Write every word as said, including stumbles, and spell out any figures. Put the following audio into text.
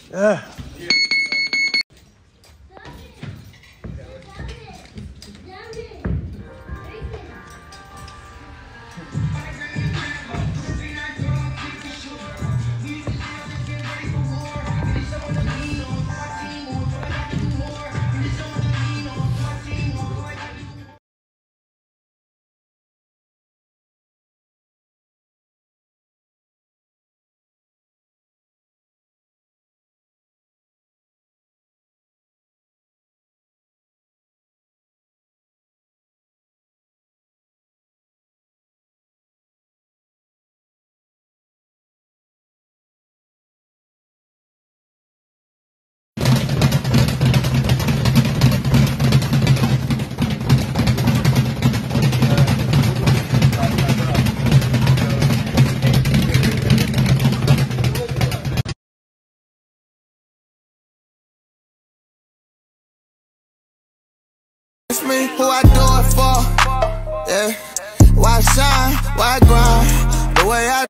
Yeah. It's me, who I do it for, yeah. Why shine, why grind, the way I